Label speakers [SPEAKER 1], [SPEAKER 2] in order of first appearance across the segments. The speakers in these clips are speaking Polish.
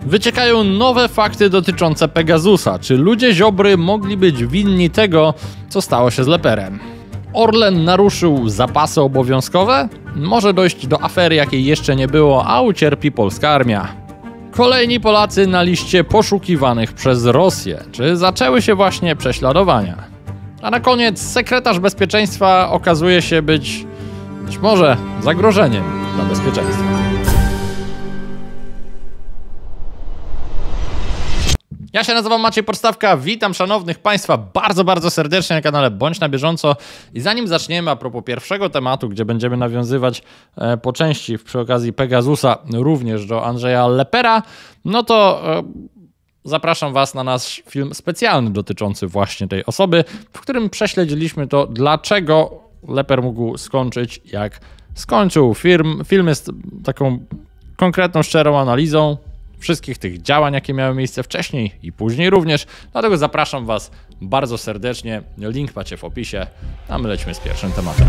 [SPEAKER 1] Wyciekają nowe fakty dotyczące Pegasusa. Czy ludzie Ziobry mogli być winni tego, co stało się z Leperem? Orlen naruszył zapasy obowiązkowe? Może dojść do afery, jakiej jeszcze nie było, a ucierpi polska armia. Kolejni Polacy na liście poszukiwanych przez Rosję. Czy zaczęły się właśnie prześladowania? A na koniec sekretarz bezpieczeństwa okazuje się być może zagrożeniem dla bezpieczeństwa. Ja się nazywam Maciej Podstawka, witam szanownych Państwa bardzo serdecznie na kanale Bądź na bieżąco. I zanim zaczniemy, a propos pierwszego tematu, gdzie będziemy nawiązywać po części przy okazji Pegasusa również do Andrzeja Lepera, no to zapraszam Was na nasz film specjalny dotyczący właśnie tej osoby, w którym prześledziliśmy to, dlaczego Leper mógł skończyć jak skończył. Film jest taką konkretną, szczerą analizą wszystkich tych działań, jakie miały miejsce wcześniej i później również. Dlatego zapraszam Was bardzo serdecznie. Link macie w opisie, a my lecimy z pierwszym tematem.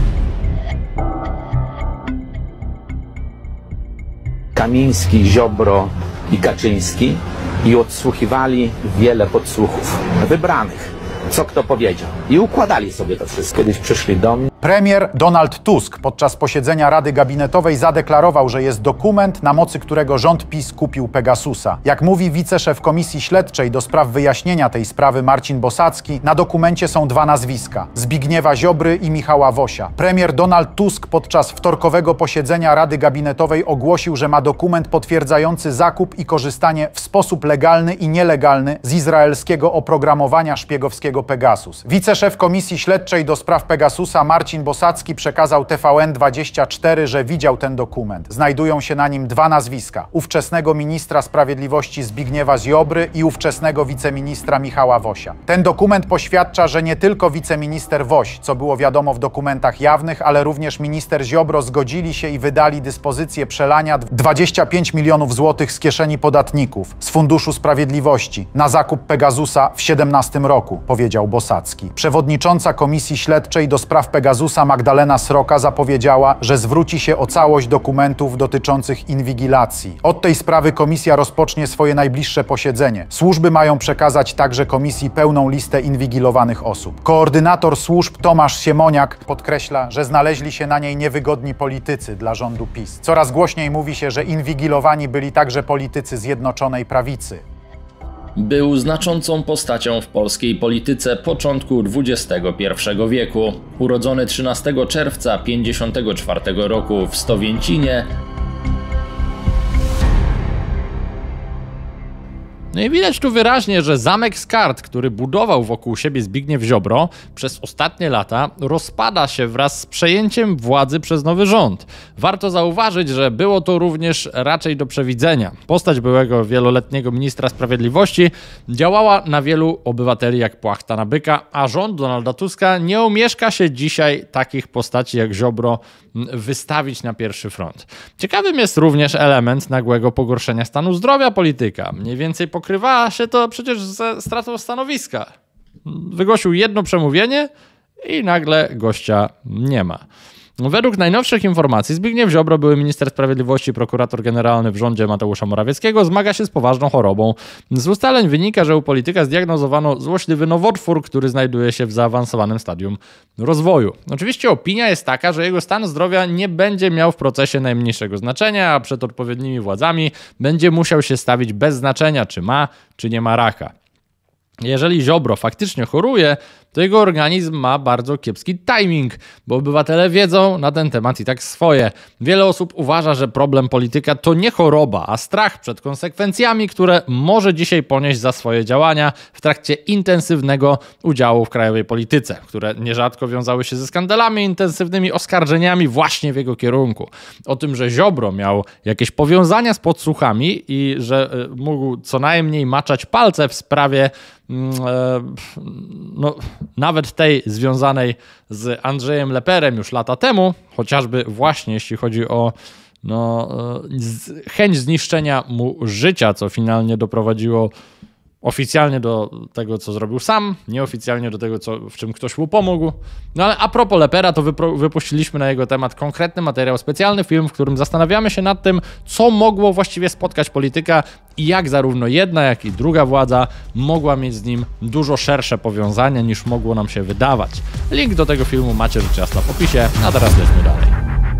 [SPEAKER 2] Kamiński, Ziobro i Kaczyński i odsłuchiwali wiele podsłuchów wybranych, co kto powiedział. I układali sobie to wszystko. Kiedyś przyszli do mnie.
[SPEAKER 3] Premier Donald Tusk podczas posiedzenia Rady Gabinetowej zadeklarował, że jest dokument, na mocy którego rząd PiS kupił Pegasusa. Jak mówi wiceszef Komisji Śledczej do spraw wyjaśnienia tej sprawy Marcin Bosacki, na dokumencie są dwa nazwiska: Zbigniewa Ziobry i Michała Wosia. Premier Donald Tusk podczas wtorkowego posiedzenia Rady Gabinetowej ogłosił, że ma dokument potwierdzający zakup i korzystanie w sposób legalny i nielegalny z izraelskiego oprogramowania szpiegowskiego Pegasus. Wiceszef Komisji Śledczej do spraw Pegasusa Marcin Bosacki przekazał TVN24, że widział ten dokument. Znajdują się na nim dwa nazwiska: ówczesnego ministra sprawiedliwości Zbigniewa Ziobry i ówczesnego wiceministra Michała Wosia. Ten dokument poświadcza, że nie tylko wiceminister Woś, co było wiadomo w dokumentach jawnych, ale również minister Ziobro zgodzili się i wydali dyspozycję przelania 25 milionów złotych z kieszeni podatników, z Funduszu Sprawiedliwości, na zakup Pegasusa w 2017 roku, powiedział Bosacki. Przewodnicząca Komisji Śledczej do spraw Pegasusa Magdalena Sroka zapowiedziała, że zwróci się o całość dokumentów dotyczących inwigilacji. Od tej sprawy komisja rozpocznie swoje najbliższe posiedzenie. Służby mają przekazać także komisji pełną listę inwigilowanych osób. Koordynator służb Tomasz Siemoniak podkreśla, że znaleźli się na niej niewygodni politycy dla rządu PiS. Coraz głośniej mówi się, że inwigilowani byli także politycy Zjednoczonej Prawicy.
[SPEAKER 4] Był znaczącą postacią w polskiej polityce początku XXI wieku. Urodzony 13 czerwca 1954 roku w Stowięcinie.
[SPEAKER 1] No i widać tu wyraźnie, że zamek z kart, który budował wokół siebie Zbigniew Ziobro przez ostatnie lata, rozpada się wraz z przejęciem władzy przez nowy rząd. Warto zauważyć, że było to również raczej do przewidzenia. Postać byłego wieloletniego ministra sprawiedliwości działała na wielu obywateli jak płachta na byka, a rząd Donalda Tuska nie omieszka się dzisiaj takich postaci jak Ziobro wystawić na pierwszy front. Ciekawym jest również element nagłego pogorszenia stanu zdrowia polityka. Mniej więcej pokrywała się to przecież ze stratą stanowiska. Wygłosił jedno przemówienie i nagle gościa nie ma. Według najnowszych informacji Zbigniew Ziobro, były minister sprawiedliwości, prokurator generalny w rządzie Mateusza Morawieckiego, zmaga się z poważną chorobą. Z ustaleń wynika, że u polityka zdiagnozowano złośliwy nowotwór, który znajduje się w zaawansowanym stadium rozwoju. Oczywiście opinia jest taka, że jego stan zdrowia nie będzie miał w procesie najmniejszego znaczenia, a przed odpowiednimi władzami będzie musiał się stawić bez znaczenia, czy ma, czy nie ma raka. Jeżeli Ziobro faktycznie choruje, to jego organizm ma bardzo kiepski timing, bo obywatele wiedzą na ten temat i tak swoje. Wiele osób uważa, że problem polityka to nie choroba, a strach przed konsekwencjami, które może dzisiaj ponieść za swoje działania w trakcie intensywnego udziału w krajowej polityce, które nierzadko wiązały się ze skandalami, intensywnymi oskarżeniami właśnie w jego kierunku. O tym, że Ziobro miał jakieś powiązania z podsłuchami i że mógł co najmniej maczać palce w sprawie nawet tej związanej z Andrzejem Leperem już lata temu, chociażby właśnie jeśli chodzi o chęć zniszczenia mu życia, co finalnie doprowadziło Oficjalnie do tego, co zrobił sam, nieoficjalnie do tego, w czym ktoś mu pomógł. No ale a propos Lepera, to wypuściliśmy na jego temat konkretny materiał, specjalny film, w którym zastanawiamy się nad tym, co mogło właściwie spotkać polityka i jak zarówno jedna, jak i druga władza mogła mieć z nim dużo szersze powiązania, niż mogło nam się wydawać. Link do tego filmu macie rzecz jasna w opisie, a teraz lećmy dalej.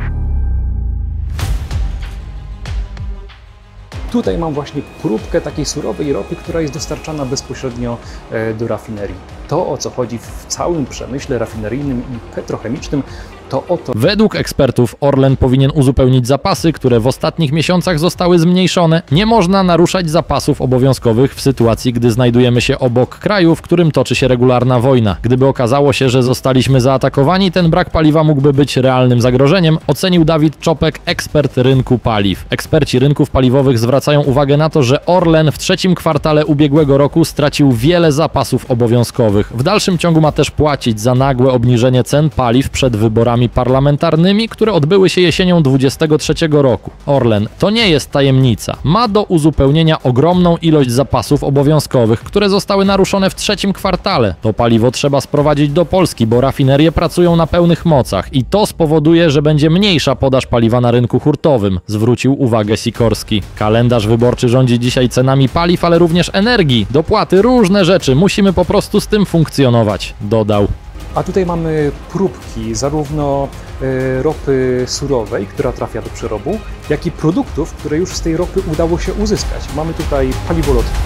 [SPEAKER 5] Tutaj mam właśnie próbkę takiej surowej ropy, która jest dostarczana bezpośrednio do rafinerii. To, o co chodzi w całym przemyśle rafineryjnym i petrochemicznym, to o to...
[SPEAKER 4] Według ekspertów Orlen powinien uzupełnić zapasy, które w ostatnich miesiącach zostały zmniejszone. Nie można naruszać zapasów obowiązkowych w sytuacji, gdy znajdujemy się obok kraju, w którym toczy się regularna wojna. Gdyby okazało się, że zostaliśmy zaatakowani, ten brak paliwa mógłby być realnym zagrożeniem, ocenił Dawid Czopek, ekspert rynku paliw. Eksperci rynków paliwowych zwracają uwagę na to, że Orlen w trzecim kwartale ubiegłego roku stracił wiele zapasów obowiązkowych. W dalszym ciągu ma też płacić za nagłe obniżenie cen paliw przed wyborami parlamentarnymi, które odbyły się jesienią 2023 roku. Orlen, to nie jest tajemnica, ma do uzupełnienia ogromną ilość zapasów obowiązkowych, które zostały naruszone w trzecim kwartale. To paliwo trzeba sprowadzić do Polski, bo rafinerie pracują na pełnych mocach i to spowoduje, że będzie mniejsza podaż paliwa na rynku hurtowym, zwrócił uwagę Sikorski. Kalendarz wyborczy rządzi dzisiaj cenami paliw, ale również energii, dopłaty, różne rzeczy. Musimy po prostu z tym funkcjonować, dodał.
[SPEAKER 5] A tutaj mamy próbki zarówno ropy surowej, która trafia do przerobu, jak i produktów, które już z tej ropy udało się uzyskać. Mamy tutaj paliwo lotne.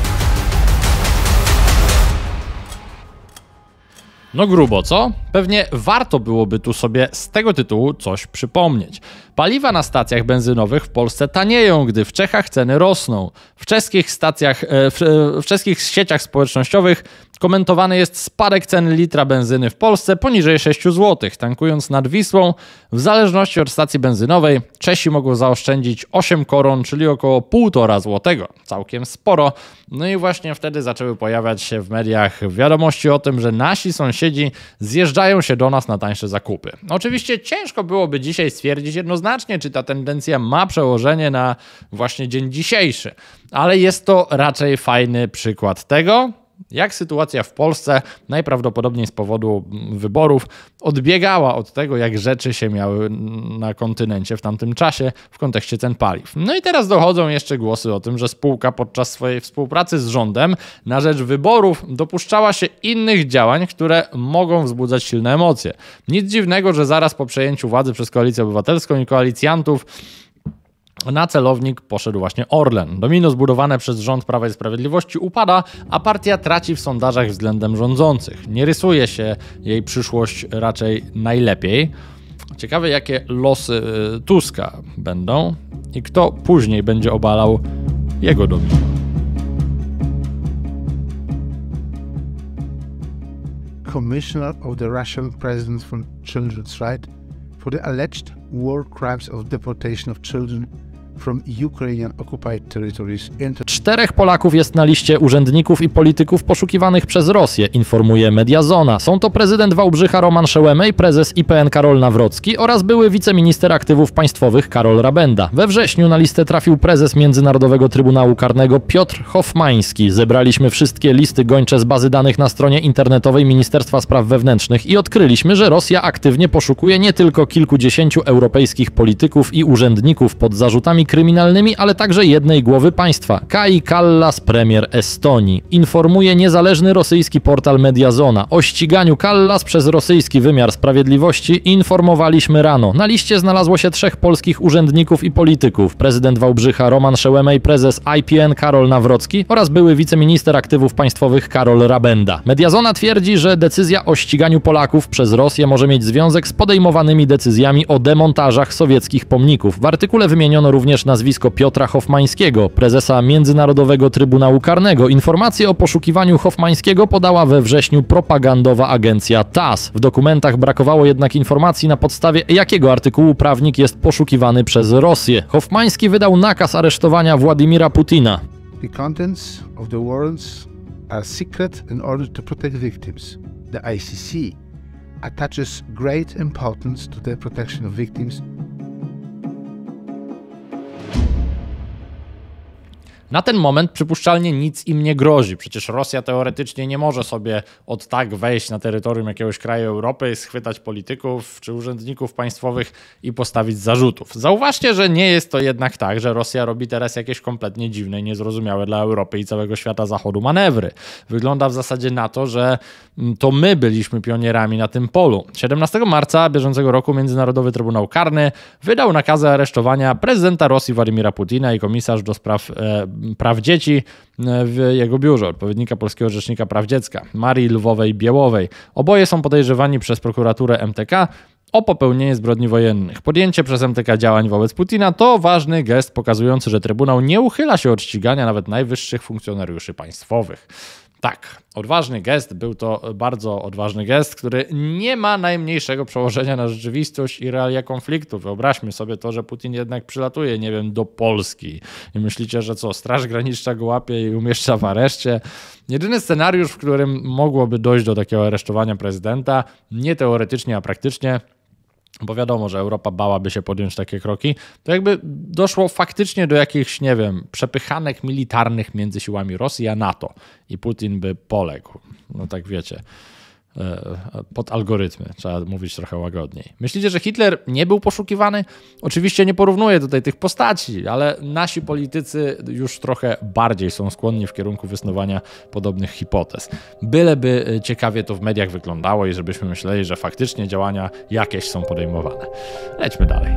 [SPEAKER 1] No grubo, co? Pewnie warto byłoby tu sobie z tego tytułu coś przypomnieć. Paliwa na stacjach benzynowych w Polsce tanieją, gdy w Czechach ceny rosną. W czeskich sieciach społecznościowych komentowany jest spadek cen litra benzyny w Polsce poniżej 6 zł. Tankując nad Wisłą, w zależności od stacji benzynowej, Czesi mogą zaoszczędzić 8 koron, czyli około 1,5 zł. Całkiem sporo. No i właśnie wtedy zaczęły pojawiać się w mediach wiadomości o tym, że nasi sąsiedzi zjeżdżają się do nas na tańsze zakupy. Oczywiście ciężko byłoby dzisiaj stwierdzić jednoznacznie, czy ta tendencja ma przełożenie na właśnie dzień dzisiejszy, ale jest to raczej fajny przykład tego, jak sytuacja w Polsce, najprawdopodobniej z powodu wyborów, odbiegała od tego, jak rzeczy się miały na kontynencie w tamtym czasie w kontekście cen paliw. No i teraz dochodzą jeszcze głosy o tym, że spółka podczas swojej współpracy z rządem na rzecz wyborów dopuszczała się innych działań, które mogą wzbudzać silne emocje. Nic dziwnego, że zaraz po przejęciu władzy przez Koalicję Obywatelską i koalicjantów na celownik poszedł właśnie Orlen. Domino zbudowane przez rząd Prawa i Sprawiedliwości upada, a partia traci w sondażach względem rządzących. Nie rysuje się jej przyszłość raczej najlepiej. Ciekawe, jakie losy Tuska będą i kto później będzie obalał jego domino.
[SPEAKER 6] Commissioner of the Russian President for Children's Rights for the alleged war crimes of deportation of children from Ukrainian occupied territories.
[SPEAKER 4] 4 Polaków jest na liście urzędników i polityków poszukiwanych przez Rosję, informuje Mediazona. Są to prezydent Wałbrzycha Roman Szełemej, prezes IPN Karol Nawrocki oraz były wiceminister aktywów państwowych Karol Rabenda. We wrześniu na listę trafił prezes Międzynarodowego Trybunału Karnego Piotr Hofmański. Zebraliśmy wszystkie listy gończe z bazy danych na stronie internetowej Ministerstwa Spraw Wewnętrznych i odkryliśmy, że Rosja aktywnie poszukuje nie tylko kilkudziesięciu europejskich polityków i urzędników pod zarzutami kryminalnymi, ale także jednej głowy państwa, Kai Kallas, premier Estonii. Informuje niezależny rosyjski portal Mediazona. O ściganiu Kallas przez rosyjski wymiar sprawiedliwości informowaliśmy rano. Na liście znalazło się 3 polskich urzędników i polityków. Prezydent Wałbrzycha Roman Szełemej, prezes IPN Karol Nawrocki oraz były wiceminister aktywów państwowych Karol Rabenda. Mediazona twierdzi, że decyzja o ściganiu Polaków przez Rosję może mieć związek z podejmowanymi decyzjami o demontażach sowieckich pomników. W artykule wymieniono również nazwisko Piotra Hofmańskiego, prezesa Międzynarodowego Trybunału Karnego. Informacje o poszukiwaniu Hofmańskiego podała we wrześniu propagandowa agencja TASS. W dokumentach brakowało jednak informacji, na podstawie jakiego artykułu prawnik jest poszukiwany przez Rosję. Hofmański wydał nakaz aresztowania Władimira Putina.
[SPEAKER 6] The contents of the warrants are secret in order to protect victims. The ICC attaches great importance to the protection of victims.
[SPEAKER 1] Na ten moment przypuszczalnie nic im nie grozi. Przecież Rosja teoretycznie nie może sobie od tak wejść na terytorium jakiegoś kraju Europy, schwytać polityków czy urzędników państwowych i postawić zarzutów. Zauważcie, że nie jest to jednak tak, że Rosja robi teraz jakieś kompletnie dziwne i niezrozumiałe dla Europy i całego świata zachodu manewry. Wygląda w zasadzie na to, że to my byliśmy pionierami na tym polu. 17 marca bieżącego roku Międzynarodowy Trybunał Karny wydał nakazy aresztowania prezydenta Rosji Władimira Putina i komisarz do spraw praw dzieci w jego biurze, odpowiednika polskiego rzecznika praw dziecka, Marii Lwowej-Biełowej. Oboje są podejrzewani przez prokuraturę MTK o popełnienie zbrodni wojennych. Podjęcie przez MTK działań wobec Putina to ważny gest pokazujący, że Trybunał nie uchyla się od ścigania nawet najwyższych funkcjonariuszy państwowych. Tak, odważny gest, był to bardzo odważny gest, który nie ma najmniejszego przełożenia na rzeczywistość i realia konfliktu. Wyobraźmy sobie to, że Putin jednak przylatuje, nie wiem, do Polski i myślicie, że co, Straż Graniczna go łapie i umieszcza w areszcie? Jedyny scenariusz, w którym mogłoby dojść do takiego aresztowania prezydenta, nie teoretycznie, a praktycznie, bo wiadomo, że Europa bałaby się podjąć takie kroki, to jakby doszło faktycznie do jakichś, nie wiem, przepychanek militarnych między siłami Rosji a NATO i Putin by poległ. No tak wiecie, pod algorytmy, trzeba mówić trochę łagodniej. Myślicie, że Hitler nie był poszukiwany? Oczywiście nie porównuję tutaj tych postaci, ale nasi politycy już trochę bardziej są skłonni w kierunku wysnuwania podobnych hipotez. Byleby ciekawie to w mediach wyglądało i żebyśmy myśleli, że faktycznie działania jakieś są podejmowane. Lećmy dalej.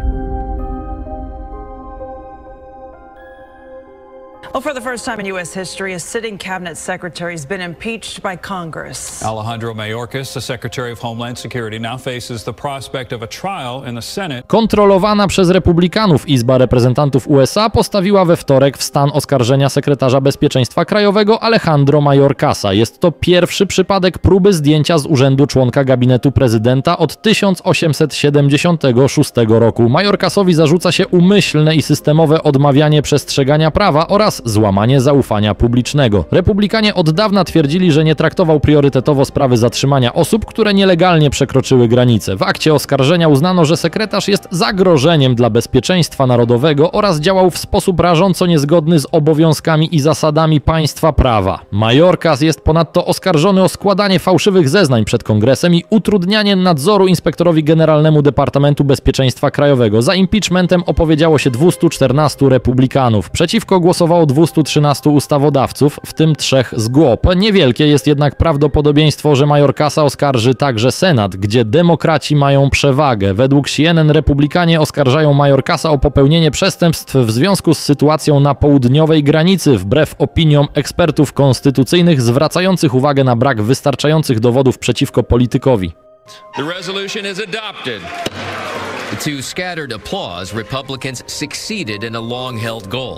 [SPEAKER 7] Well, for the first time in U.S. history, a sitting cabinet secretary has been impeached by Congress.
[SPEAKER 8] Alejandro Mayorkas, the Secretary of Homeland Security, now faces the prospect of a trial in the Senate.
[SPEAKER 4] Kontrolowana przez republikanów Izba Reprezentantów USA postawiła we wtorek w stan oskarżenia sekretarza bezpieczeństwa krajowego Alejandro Mayorkasa. Jest to pierwszy przypadek próby zdjęcia z urzędu członka gabinetu prezydenta od 1876 roku. Mayorkasowi zarzuca się umyślne i systemowe odmawianie przestrzegania prawa oraz złamanie zaufania publicznego. Republikanie od dawna twierdzili, że nie traktował priorytetowo sprawy zatrzymania osób, które nielegalnie przekroczyły granice. W akcie oskarżenia uznano, że sekretarz jest zagrożeniem dla bezpieczeństwa narodowego oraz działał w sposób rażąco niezgodny z obowiązkami i zasadami państwa prawa. Mayorkas jest ponadto oskarżony o składanie fałszywych zeznań przed Kongresem i utrudnianie nadzoru inspektorowi generalnemu Departamentu Bezpieczeństwa Krajowego. Za impeachmentem opowiedziało się 214 republikanów. Przeciwko głosowało 213 ustawodawców, w tym 3 z GOP. Niewielkie jest jednak prawdopodobieństwo, że Mayorkasa oskarży także Senat, gdzie demokraci mają przewagę. Według CNN republikanie oskarżają Mayorkasa o popełnienie przestępstw w związku z sytuacją na południowej granicy, wbrew opiniom ekspertów konstytucyjnych zwracających uwagę na brak wystarczających dowodów przeciwko politykowi.
[SPEAKER 9] The resolution is adopted. To scattered applause, Republicans succeeded in a long-held goal.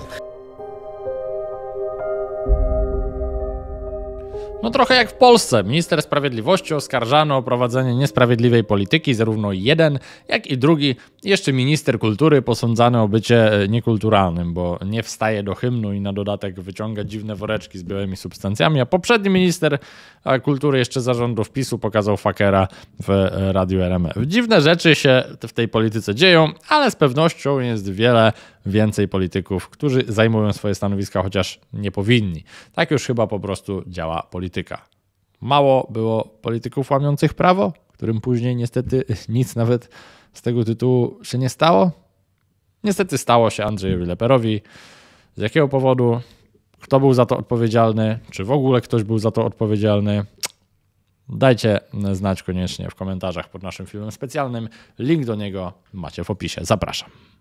[SPEAKER 1] No trochę jak w Polsce. Minister Sprawiedliwości oskarżano o prowadzenie niesprawiedliwej polityki, zarówno jeden, jak i drugi. Jeszcze minister kultury posądzany o bycie niekulturalnym, bo nie wstaje do hymnu i na dodatek wyciąga dziwne woreczki z białymi substancjami, a poprzedni minister kultury jeszcze za rządów PiS-u pokazał fakera w Radiu RMF. Dziwne rzeczy się w tej polityce dzieją, ale z pewnością jest wiele więcej polityków, którzy zajmują swoje stanowiska, chociaż nie powinni. Tak już chyba po prostu działa polityka. Mało było polityków łamiących prawo, którym później niestety nic nawet z tego tytułu się nie stało. Niestety stało się Andrzejowi Leperowi. Z jakiego powodu? Kto był za to odpowiedzialny? Czy w ogóle ktoś był za to odpowiedzialny? Dajcie znać koniecznie w komentarzach pod naszym filmem specjalnym. Link do niego macie w opisie. Zapraszam.